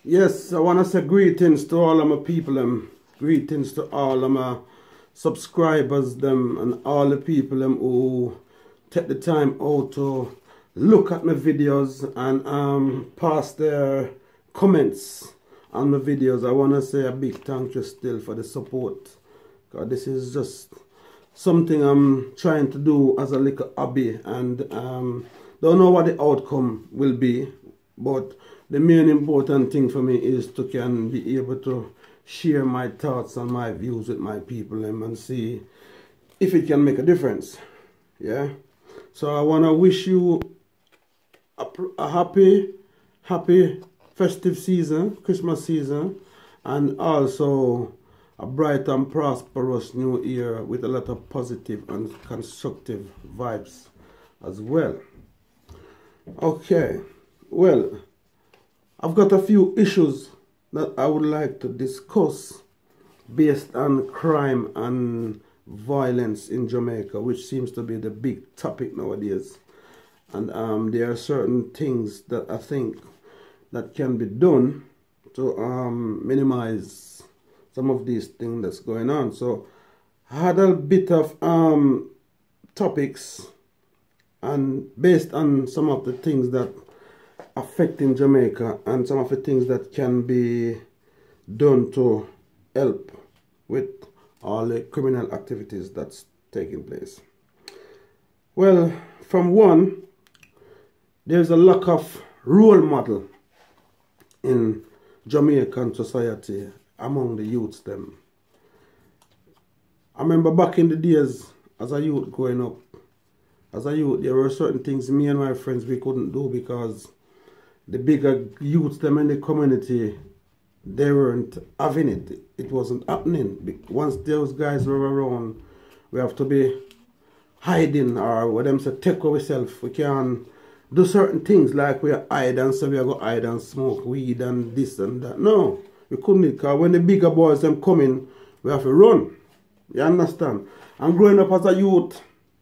Yes, I want to say greetings to all of my people, greetings to all of my subscribers, and all the people who take the time out to look at my videos and pass their comments on my videos. I want to say a big thank you still for the support. God, this is just something I'm trying to do as a little hobby, and don't know what the outcome will be, but the main important thing for me is to can be able to share my thoughts and my views with my people and see if it can make a difference. Yeah, so I want to wish you a happy festive season, Christmas season, and also a bright and prosperous new year with a lot of positive and constructive vibes as well. Okay, well, I've got a few issues that I would like to discuss based on crime and violence in Jamaica, which seems to be the big topic nowadays. And there are certain things that I think that can be done to minimize some of these things that's going on. So I had a bit of topics, and based on some of the things that affecting Jamaica and some of the things that can be done to help with all the criminal activities that's taking place. Well, from one, there's a lack of role model in Jamaican society among the youths them. I remember back in the days as a youth growing up, there were certain things me and my friends we couldn't do because the bigger youths them in the community, they weren't having it. It wasn't happening. Once those guys were around, we have to be hiding, or what them say, take ourselves. We can't do certain things like we are hide and so we are going to hide and smoke weed and this and that. No, we couldn't, because when the bigger boys them coming, we have to run. You understand? And growing up as a youth,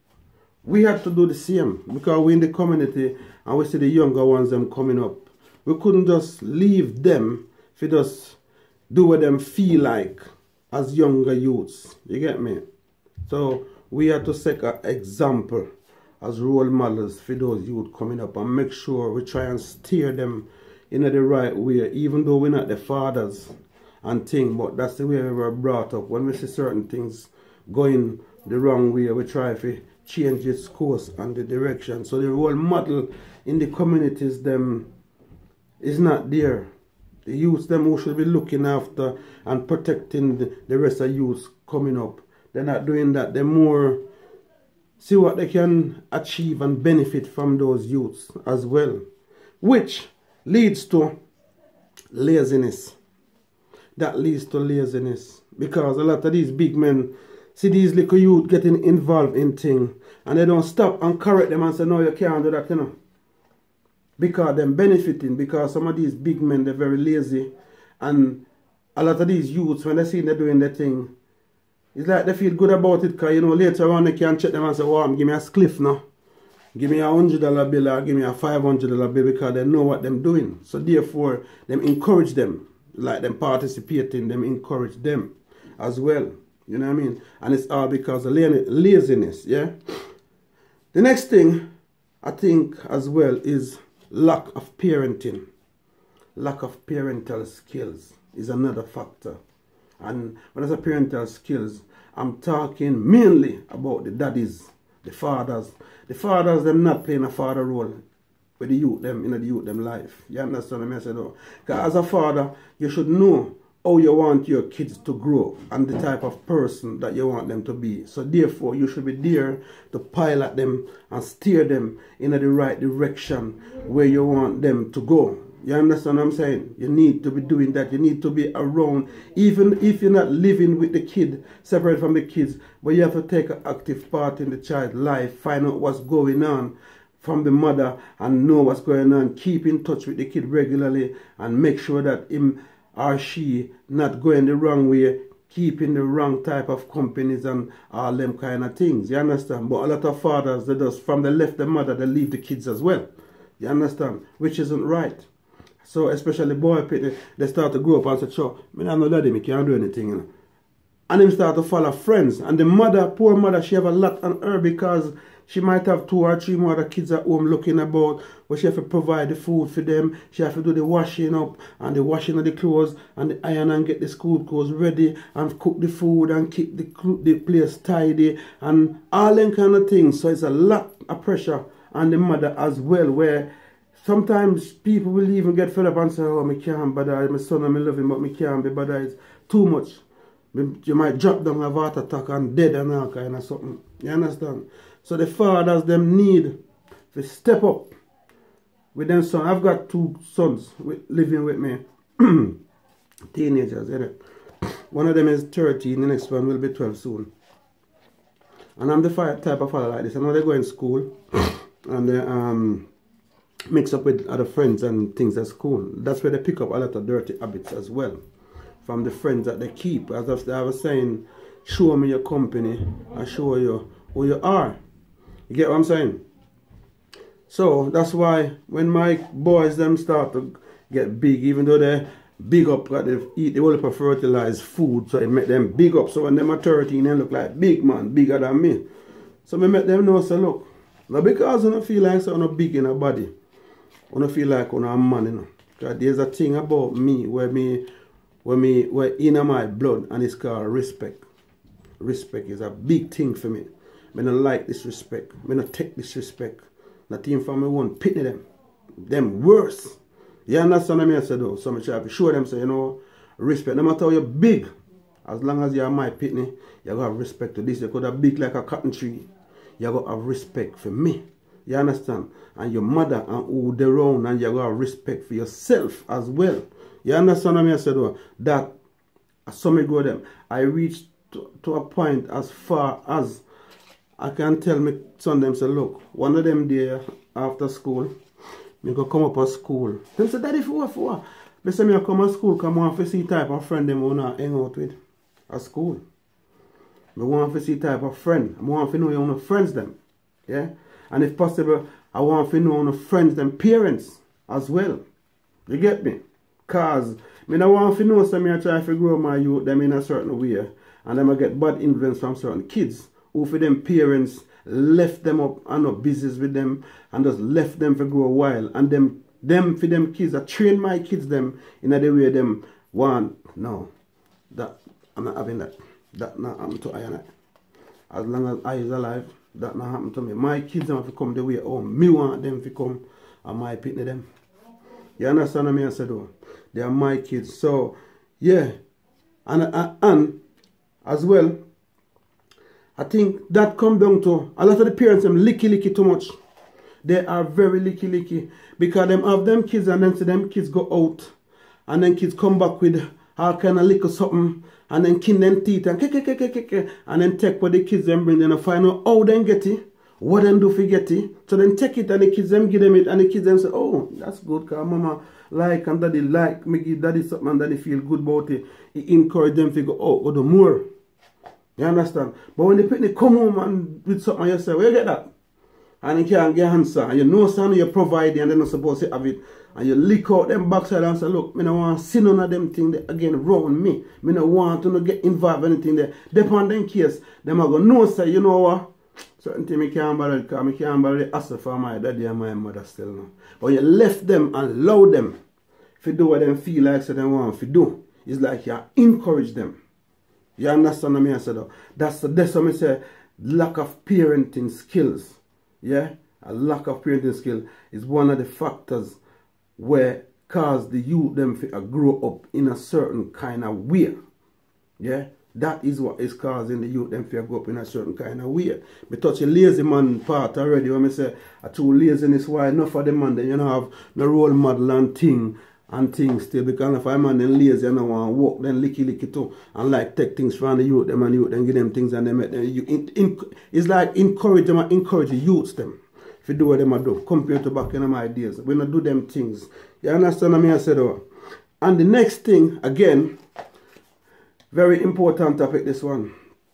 we had to do the same because we're in the community and we see the younger ones them coming up. We couldn't just leave them if we just do what them feel like as younger youths. You get me? So we had to set an example as role models for those youth coming up and make sure we try and steer them in the right way, even though we're not the fathers and thing, but that's the way we were brought up. When we see certain things going the wrong way, we try to change its course and the direction. So the role model in the communities them is not there. The youths them who should be looking after and protecting the rest of youths coming up, they're not doing that. They're more see what they can achieve and benefit from those youths as well, which leads to laziness. That leads to laziness because a lot of these big men see these little youth getting involved in things and they don't stop and correct them and say, no, you can't do that, you know. Because they're benefiting, because some of these big men, they're very lazy. And a lot of these youths, when they see they're doing their thing, it's like they feel good about it because, you know, later on they can check them and say, wow, give me a spliff now. Give me a $100 bill or give me a $500 bill, because they know what they're doing. So therefore, them encourage them, like them participating, them encourage them as well. You know what I mean? And it's all because of laziness, yeah? The next thing, I think, as well, is lack of parenting. Lack of parental skills is another factor. And when I say parental skills, I'm talking mainly about the daddies, the fathers. The fathers, them not playing a father role with the youth, them in the youth, them life. You understand what I say? Because as a father, you should know how you want your kids to grow and the type of person that you want them to be. So therefore, you should be there to pilot them and steer them in the right direction where you want them to go. You understand what I'm saying? You need to be doing that. You need to be around, even if you're not living with the kid, separate from the kids, but you have to take an active part in the child's life, find out what's going on from the mother and know what's going on, keep in touch with the kid regularly and make sure that him or she not going the wrong way, keeping the wrong type of companies and all them kind of things. You understand? But a lot of fathers, they just, from the left the mother, they leave the kids as well. You understand? Which isn't right. So especially boy people, they start to grow up and say, sure, me not no daddy, me can't do anything, you know. And them start to follow friends. And the mother, poor mother, she have a lot on her because she might have 2 or 3 more other kids at home looking about, but she have to provide the food for them. She have to do the washing up and the washing of the clothes and the iron and get the school clothes ready and cook the food and keep the place tidy and all them kind of things. So it's a lot of pressure on the mother as well, where sometimes people will even get fed up and say, oh, me can't bother, my son and me love him, but me can't be bothered. It's too much. You might drop down a heart attack and dead and all kind of something. You understand? So the fathers, them need to step up with them sons. I've got 2 sons living with me. Teenagers, innit? One of them is 13, the next one will be 12 soon. And I'm the type of father like this. I know they go in school and they mix up with other friends and things at school. That's where they pick up a lot of dirty habits as well. From the friends that they keep. As I was saying, show me your company and show you who you are. You get what I'm saying? So that's why when my boys them start to get big, even though they big up, they eat the whole of fertilized food, so it make them big up. So when them are 13, they look like big man, bigger than me. So I make them know, so look, now because I don't feel like so I'm not big in a body, I don't feel like I'm a man, you know. Because there's a thing about me where in my blood, and it's called respect. Respect is a big thing for me. I don't like disrespect. I don't take disrespect. Not even from my own pitney them. Them worse. You understand what I say though? So I try to show them, say, you know, respect. No matter how you're big, as long as you're my pitney, you gotta have respect to this. You could have big like a cotton tree. You gotta have respect for me. You understand? And your mother and who they're around, and you gotta have respect for yourself as well. You understand what I said though? That some me go them. I reached to a point as far as I can tell my son them say, look, one of them there after school, me go come up at school. Them say, daddy, for what? They say me I come at school, come on to see type of friend them I wanna hang out with at school. I want to see type of friend. I want to know you want friends them. Yeah? And if possible, I want to know friends them parents as well. You get me? Cause I don't want to know some I try to grow my youth them in a certain way. And then I get bad influence from certain kids who for them parents left them up and not business with them and just left them for grow a while. And them for them kids, I train my kids them in the way them want. No, that I'm not having that. That not happen to I and I. As long as I is alive, that not happen to me. My kids have to come the way home. Me want them to come and my pitney them. You understand what I say though? They are my kids. So yeah. And as well, I think that comes down to a lot of the parents them licky too much. They are very licky because them have them kids and then see them kids go out and then kids come back with all kind of liquor something and then kin them teeth and and then take what the kids them bring them and find out how them get it, what them do for get it. So then take it and the kids them give them it and the kids them say, oh, that's good because mama like and daddy like, me give daddy something and daddy feel good about it. He encourage them to go, oh, go do more. You understand? But when they come home and with something and you say, where you get that? And you can't get answer. And you know something you provide and they're not supposed to have it. And you lick out them backside and say, look, I don't want to see none of them things again around me. I don't want to get involved in anything there. Depend on case, them are going to know, say, you know what? Certain things I can't bother because I can't bother the hassle for my daddy and my mother still now. But you left them and allow them to do what they feel like so they want to do. It's like you encourage them. You understand what I say though? That's what I say, lack of parenting skills. Yeah? A lack of parenting skill is one of the factors where cause the youth them grow up in a certain kind of way. Yeah? That is what is causing the youth them to grow up in a certain kind of way. Me touch a lazy man part already when I say a too laziness why enough of the man then you know have the role model and things still because if I'm man then lazy and I want to walk then licky too and like take things from the youth them and youth then give them things and they make them it's like encourage them and encourage the youths them if you do what them do compared to back in my ideas. We not do them things. You understand what I said though? And the next thing again, very important topic this one.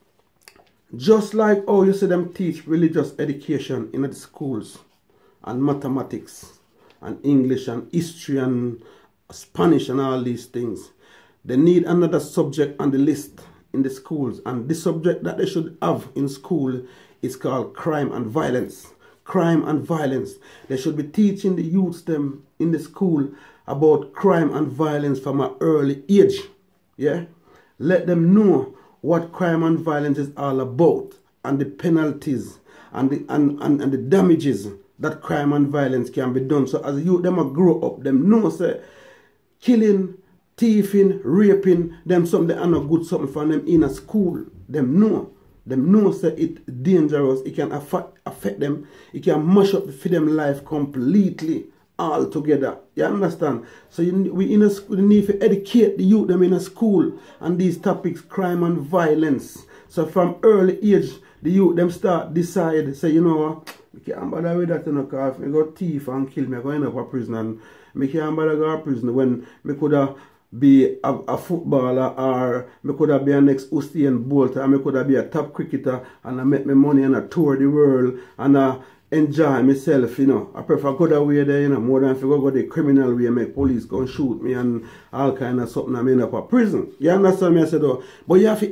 Just like oh you see them teach religious education in the schools and mathematics and English and history and Spanish and all these things. They need another subject on the list in the schools, and the subject that they should have in school is called crime and violence. Crime and violence. They should be teaching the youths them in the school about crime and violence from an early age. Yeah? Let them know what crime and violence is all about, and the penalties and the damages that crime and violence can be done. So as youth them a grow up, them know say killing, thieving, raping, them something are not good something for them in a school. Them know say it dangerous. It can affect them. It can mash up for them life completely, all together. You understand? So we need to educate the youth them in a school on these topics, crime and violence. So from early age, the youth them start decide, say, you know what, I can't bother with that, you know, because if I go thief and kill me, I go end up a prison, and I can't bother go to prison when I could have be a footballer, or I could have be a next Usain Bolt, and I could have be a top cricketer, and I make my money and I tour the world, and I enjoy myself, you know. I prefer go that way there, you know, more than if I go the criminal way, make police go and shoot me and all kind of something, I end up a prison. You understand me? I said, oh, but you have to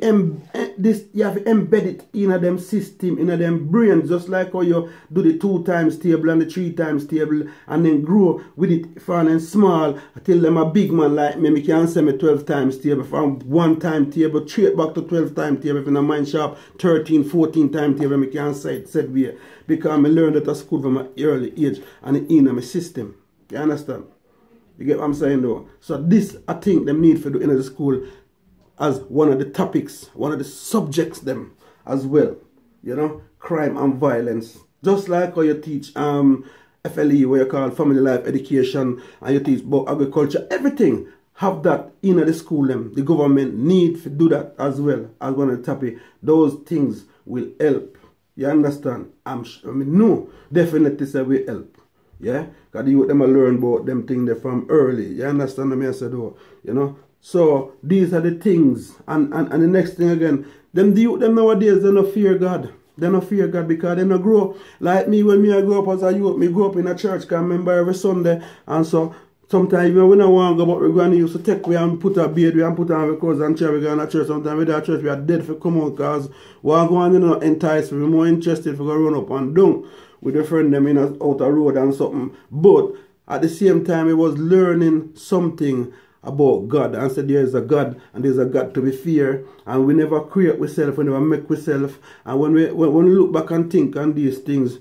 embed it in a them system, in a them brain, just like how you do the 2 times table and the 3 times table, and then grow with it fun and small until them a big man like me can send me 12 times table from 1 time table straight back to 12 time table. If in a mind sharp 13, 14 time table, I can say it said way. Because I learned that at school from an early age and in my system. You understand? You get what I'm saying though? So this I think them need for do in the school as one of the topics, one of the subjects them as well. You know, crime and violence. Just like how you teach FLE, where you call family life education, and you teach about agriculture, everything. Have that in the school them. The government need to do that as well as one of the topics. Those things will help. You understand? I mean, no, definitely say we help. Yeah? Because you them learn about them things from early. You understand what I said, though? You know? So, these are the things. And the next thing again, them nowadays, they don't fear God. They don't fear God because they don't grow. Like me, when I grew up as a youth, me grew up in a church, because I remember every Sunday. And so, sometimes when I want to go, but we're going to use to take we and put a beard, we and put on because and chair, we go to church. Sometimes with that church, we are dead for come out because we're going to, you know, entice, we're more interested for go run up and down with a friend them in a outer road and something. But at the same time, it was learning something about God, and said there is a God and there's a God to be feared, and we never create ourselves, we never make ourselves, and when we look back and think on these things,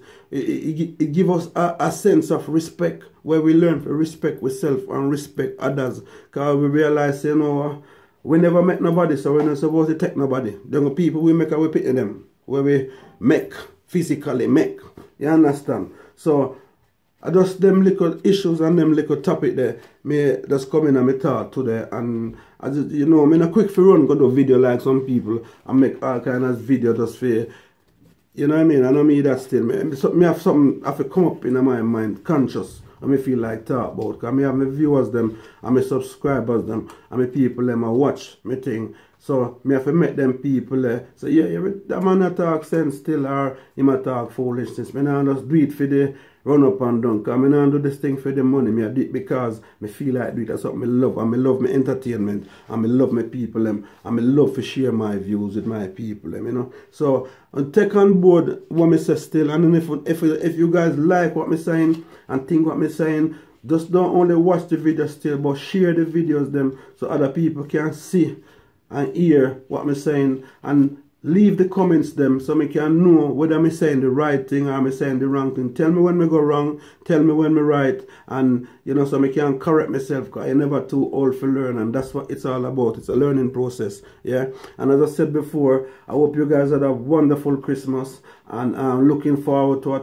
it gives us a sense of respect, where we learn to respect ourselves and respect others, because we realize, you know, we never met nobody, so we're not supposed to take nobody. The people we make, we pity them, where we make, physically make, you understand? So I just them little issues and them little topic there, me just come in and me talk today, and I just, you know, I'm in a quick for run go do video like some people and make all kind of video just for, you know what I mean? I know me that still, me have something have to come up in my mind, conscious, and me feel like talk about, because me have my viewers them, and my subscribers them, and my people them, I watch me thing. So, me have to make them people so yeah, that man not talk sense still, or he might talk foolishness. Me not just do it for the run up and down, because I don't do this thing for the money. Me I do it because I feel like do it. That's what I love. And I love my entertainment, and I love my people, and I love to share my views with my people, you know. So, and take on board what I say still, and then if you guys like what I'm saying and think what I'm saying, just don't only watch the video still, but share the videos them so other people can see and hear what I'm saying, and leave the comments them so I can know whether I'm saying the right thing or I'm saying the wrong thing. Tell me when I go wrong, tell me when I right, and you know, so I can correct myself, because I'm never too old for learn, and that's what it's all about. It's a learning process, yeah. And as I said before, I hope you guys had a wonderful Christmas, and I'm looking forward to a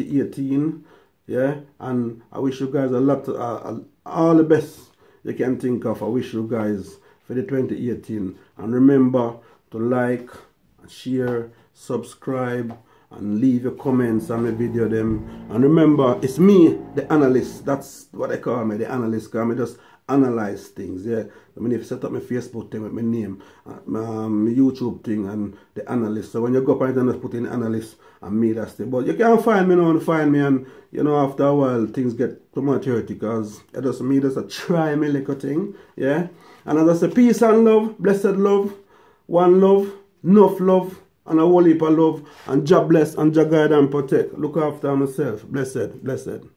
2018, yeah. And I wish you guys a lot, all the best you can think of. I wish you guys for the 2018, and remember to like, share, subscribe, and leave your comments on my video them. And remember, it's me, the analyst. That's what they call me, the analyst, because I just analyze things. Yeah, I mean, if you set up my Facebook thing with my name, my YouTube thing, and the analyst. So when you go up and just put in analyst and me, that's it. But you can't find me now and find me, and you know, after a while things get too maturity, because it just me just a try me little thing. Yeah, and as I say, peace and love, blessed love, one love, enough love, and a whole heap of love, and God bless and God guide and protect. Look after myself. Blessed, blessed.